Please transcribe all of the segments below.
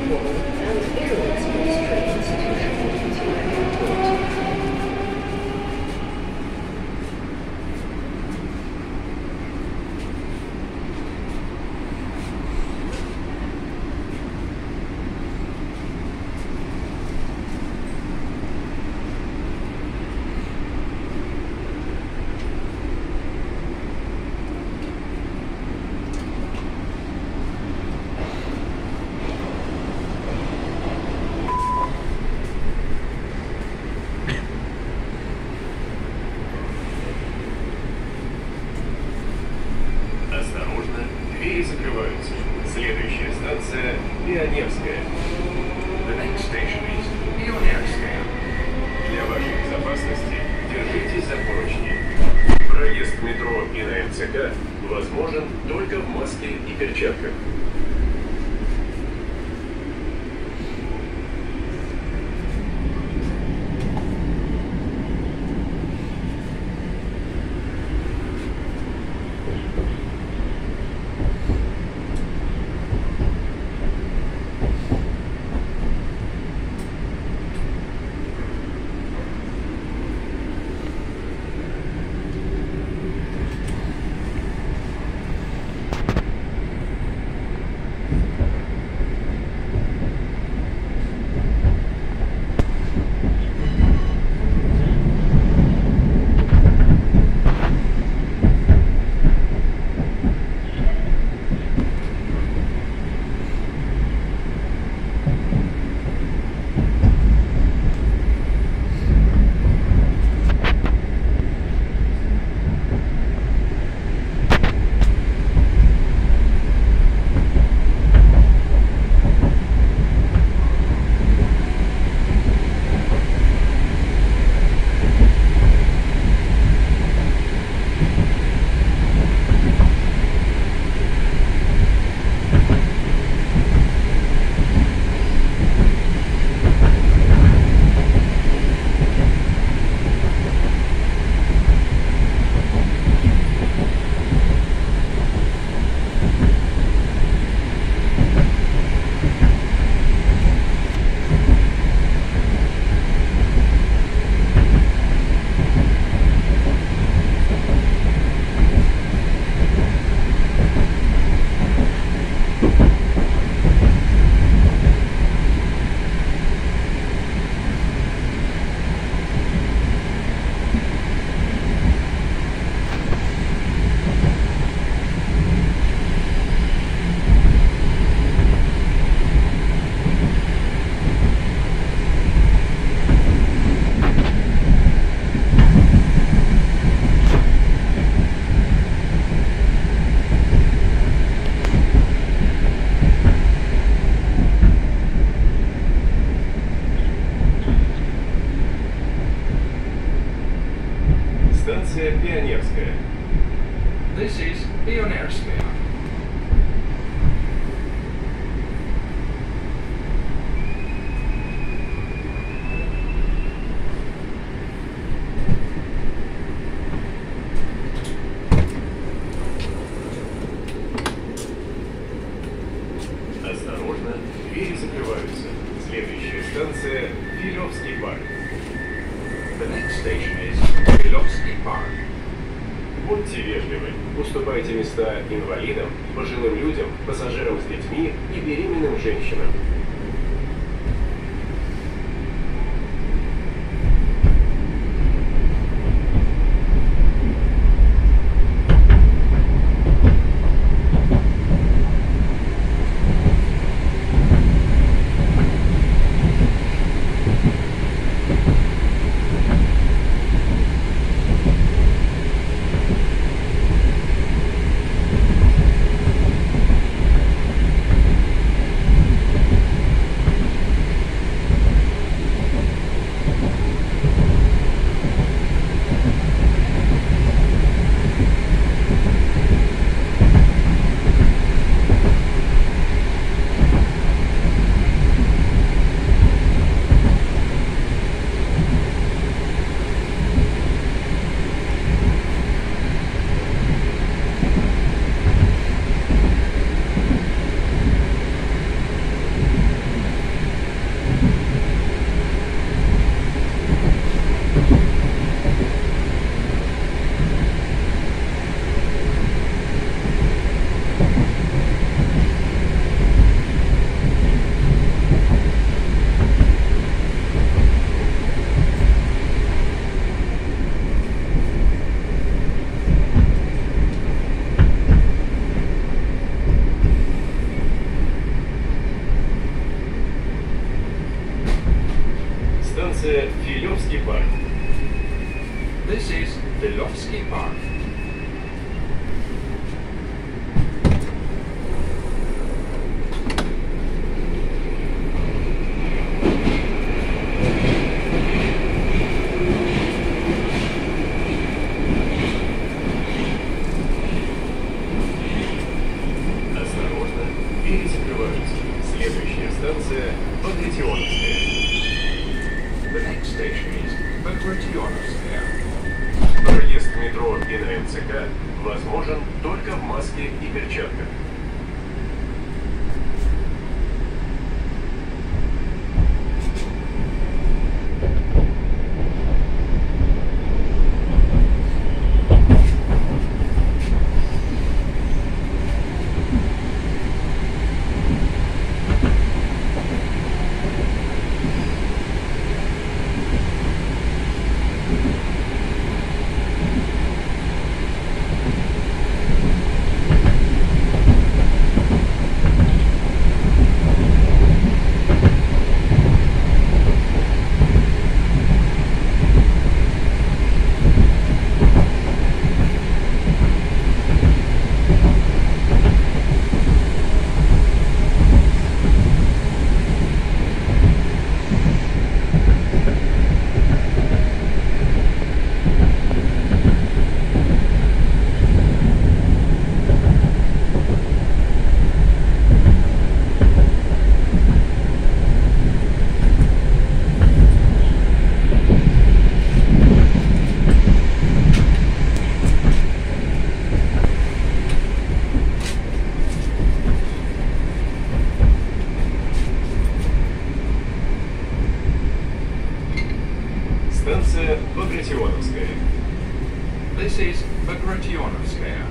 and Airline Express trains to Hamilton Airport. Осторожно, двери закрываются. Следующая станция Пионерская. The next station is Pionierskaya. Для вашей безопасности держитесь за поручни. Проезд в метро и на МЦК возможен только в маске и перчатках. Станция Пионерская. This is Pionierskaya. Осторожно, двери закрываются. Следующая станция Филевский парк. The next station is Filovsky Park. Будьте вежливы, уступайте места инвалидам, пожилым людям, пассажирам с детьми и беременным женщинам. Станция Филевский парк. This is Filovsky Park. Осторожно, двери закрываются. Следующая станция Багратионовская. The next station is Bagrationovskaya. Проезд в метро и на МЦК возможен только в маске и перчатках. Станция Багратионовская. This is Bagrationovskaya.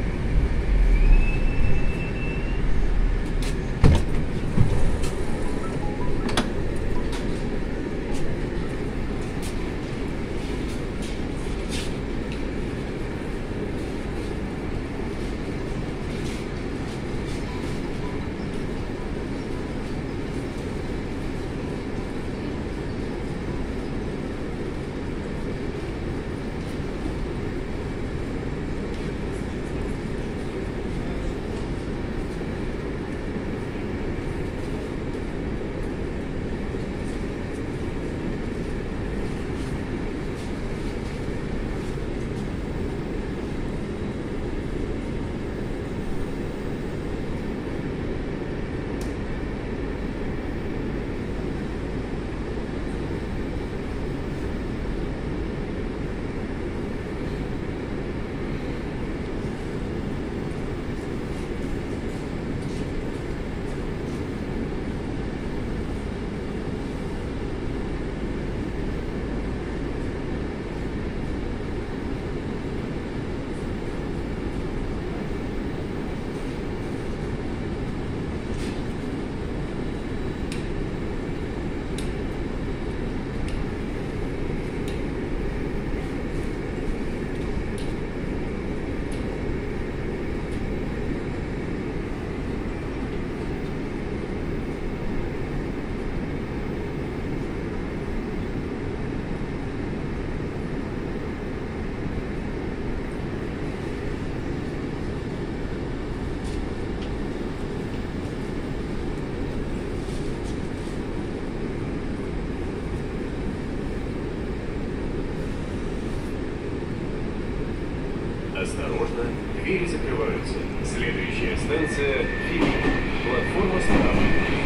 Осторожно, двери закрываются. Следующая станция Фили. Платформа справа.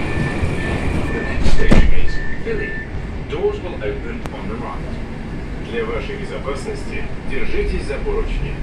The next station is Philly. Doors will open on the right. Для вашей безопасности держитесь за поручни.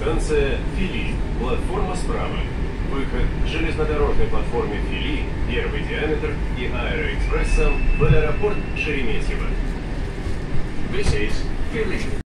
Станция Фили. Платформа справа. Выход к железнодорожной платформе Фили, первый диаметр и аэроэкспрессом в аэропорт Шереметьево. This is Philly.